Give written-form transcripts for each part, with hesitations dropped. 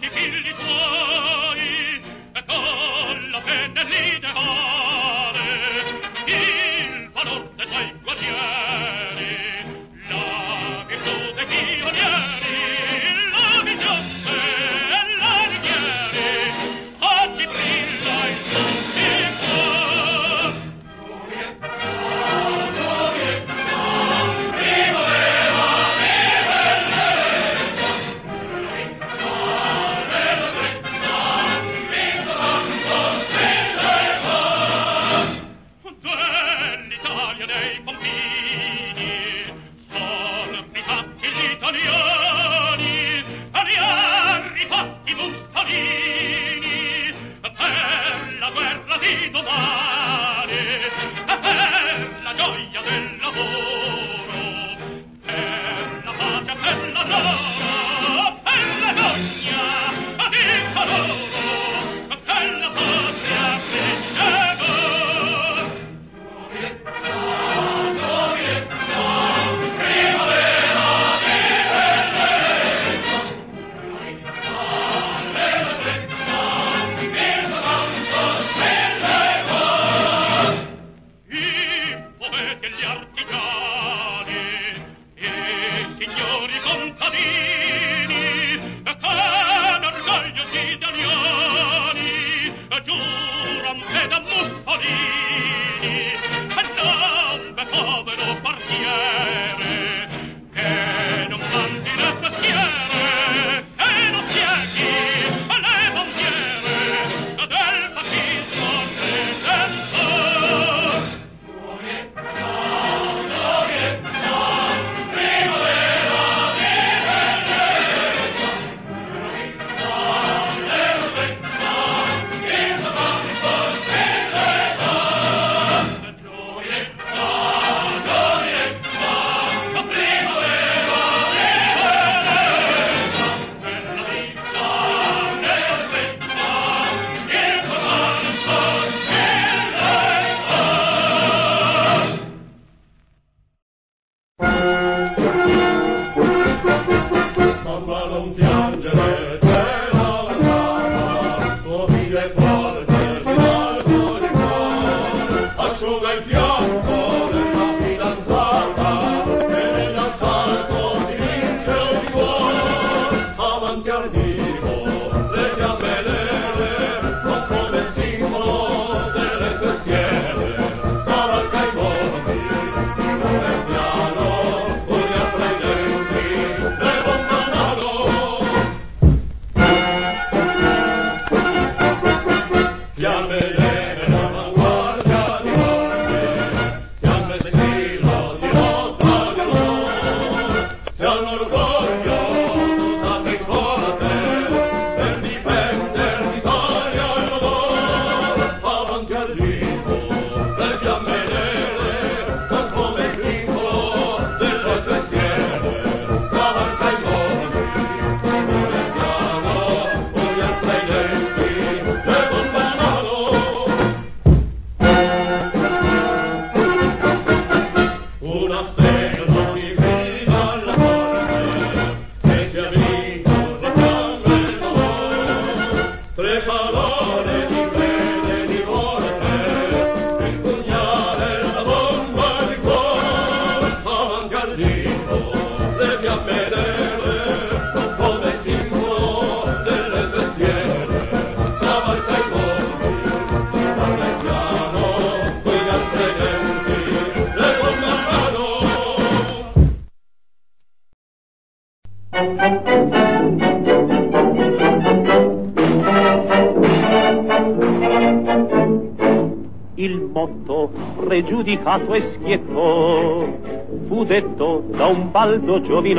Il motto pregiudicato e schietto fu detto da un baldo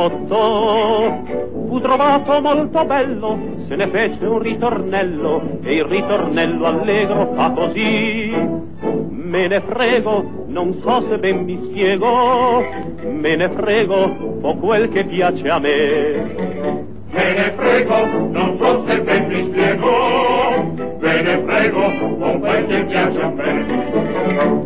giovinotto, fu trovato molto bello, se ne fece un ritornello e il ritornello allegro fa così: me ne frego, non so se ben mi spiego, me ne frego, fa quel che piace a me. Me ne frego, non so se ben mi spiego, me ne frego, con quel che piace a me.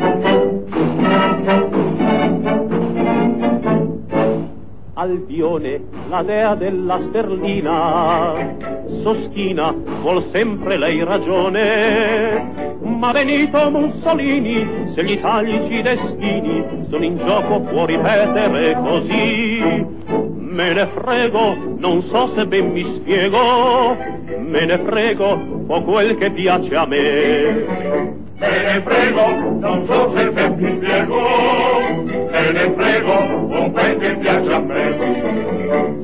Albione è la dea della sterlina, s'ostina, vuol sempre lei ragione, ma Benito Mussolini, se gli italici destini sono in gioco può ripetere così. Me ne frego, non so se ben mi spiego, me ne frego, ho quel che piace a me. Me ne frego, non so se ben mi spiego, me ne frego, ho quel che piace a me.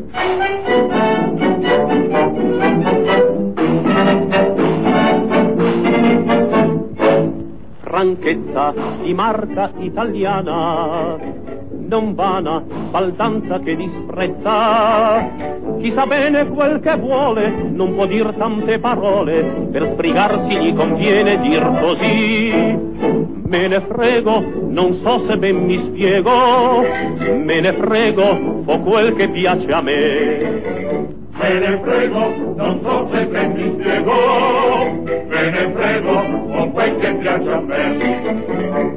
Franchezza di marca italiana, non vana baldanza che disprezza. Chi sa bene quel che vuole non può dir tante parole, per sbrigarsi gli conviene dir così. Me ne frego, non so se ben mi spiego, me ne frego, ho quel che piace a me. Me ne frego, non so se ben mi spiego, me ne frego, ho quel che piace a me.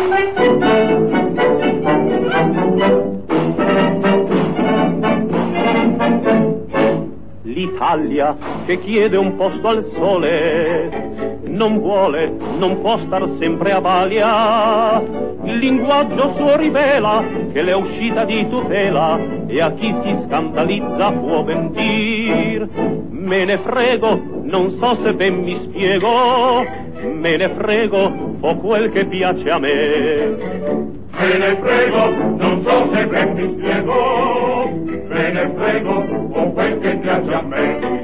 L'Italia che chiede un posto al sole non vuole, non può star sempre a balia. Il linguaggio suo rivela che le è uscita di tutela e a chi si scandalizza può ben dir. Me ne frego, non so se ben mi spiego, me ne frego, ho quel che piace a me. Me ne frego, non so se ben mi spiego, me ne frego, ho quel che piace a me.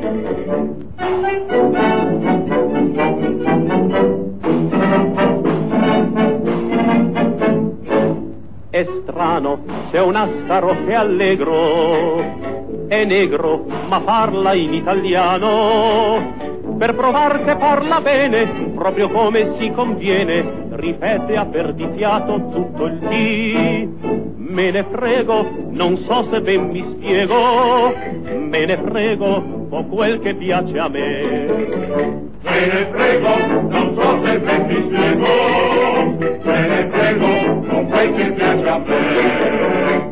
È strano, c'è un ascaro che è allegro, è negro ma parla in italiano. Per provar che parla bene, proprio come si conviene, ripete a perdifiato tutto il dì. Me ne frego, non so se ben mi spiego, me ne frego, ho quel che piace a me. Me ne frego, non so se ben mi spiego, me ne frego, ho quel che piace a me.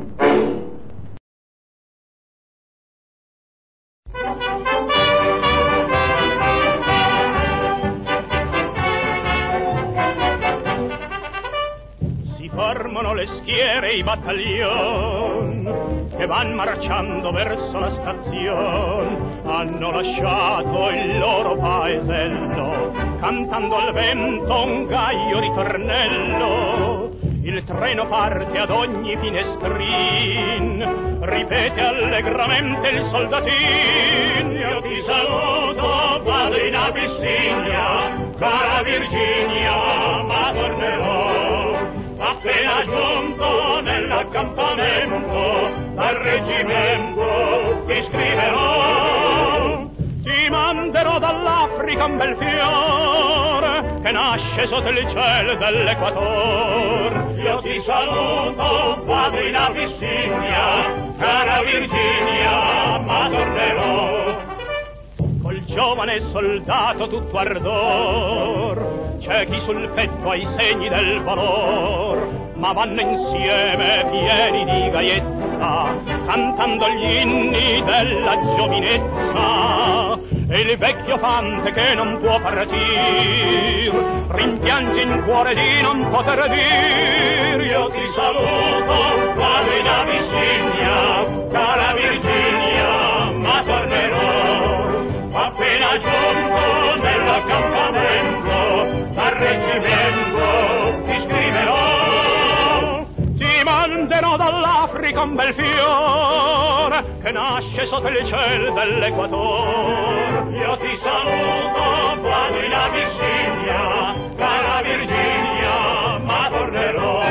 Formano le schiere, i battaglioni che van marciando verso la stazione. Hanno lasciato il loro paesello, cantando al vento un gaio ritornello. Il treno parte ad ogni finestrin, ripete allegramente il soldatin. Io ti saluto, vado in Abissinia, cara Virginia, ma tornerò. Appena giunto nell'accampamento, al reggimento ti scriverò. Ti manderò dall'Africa un bel fiore che nasce sotto il cielo dell'Equator. Io ti saluto, vado in Abissinia, cara Virginia, ma tornerò. Col giovane soldato tutto ardor, c'è chi sul petto ha i segni del valor, ma vanno insieme pieni di gaiezza, cantando gli inni della giovinezza. E il vecchio fante che non può partir rimpiange in cuore di non poter dir. Io ti saluto, vado in Abissinia, cara Virginia, ma tornerò. Appena giunto nell'accampamento, al reggimento ti scriverò. Ti manderò dall'Africa un bel fiore che nasce sotto il cielo dell'Equator. Io ti saluto, vado in Abissinia, cara Virginia, ma tornerò.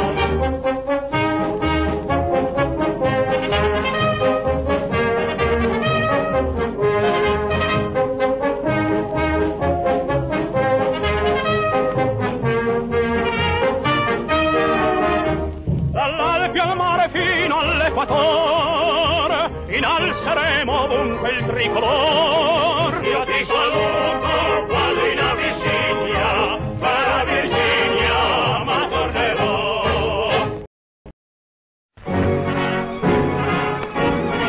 Fino all'Equatore innalzeremo ovunque il tricolor. Io ti saluto, vado in Abissinia, cara Virginia, ma tornerò.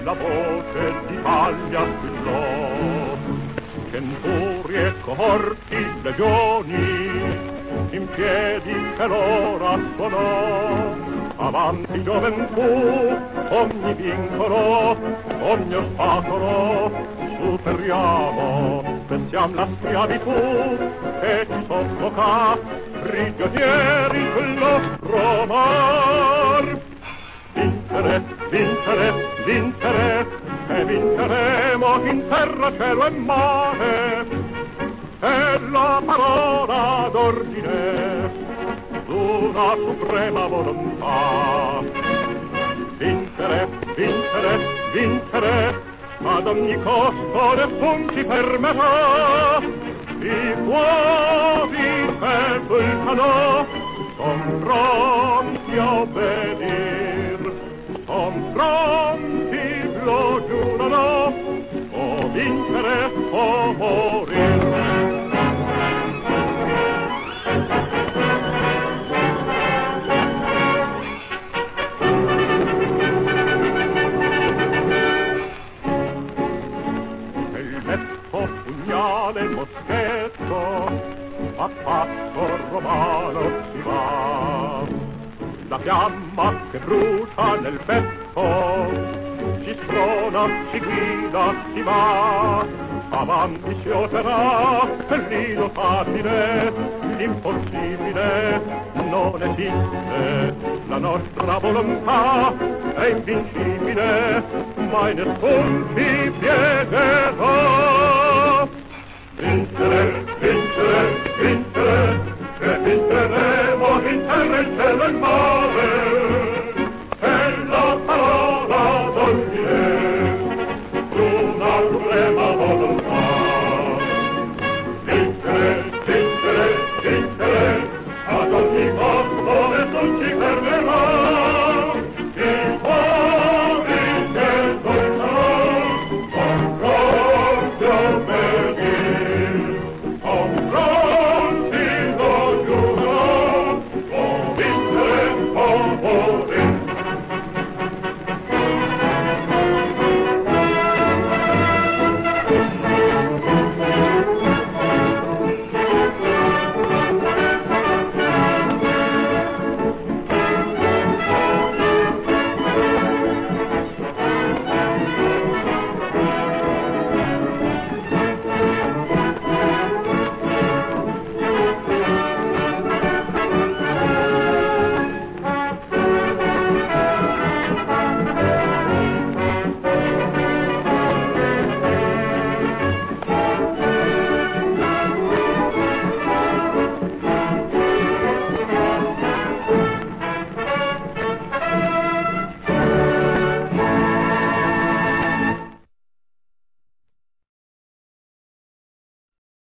la voce d'Italia squillò, centurie, cohorti, legioni, in piedi che l'ora suonò. Avanti gioventù, ogni vincolo, ogni ostacolo, superiamo, pensiamo la schiavitù che ci soffoca, prigionieri sul nostro mar. Vincere, vincere, vincere, e vinceremo in terra, cielo e mare, è la parola d'ordine d'una suprema volontà. Vincere, vincere, vincere, ad ogni costo nessun ci fermerà. I fuochi che vulcano son pronti a obbedir, son pronti, lo giurano, o vincere o morir. Pugnale, moschetto, a passo romano si va. La fiamma che brucia nel petto ci sprona, ci guida, si va. Avanti si oserà, l'ino facile, l'impossibile non esiste. La nostra volontà è invincibile, mai nessun si piegherà. Vincere, vincere, vincere, che vinceremo in terra, in cielo e in mare.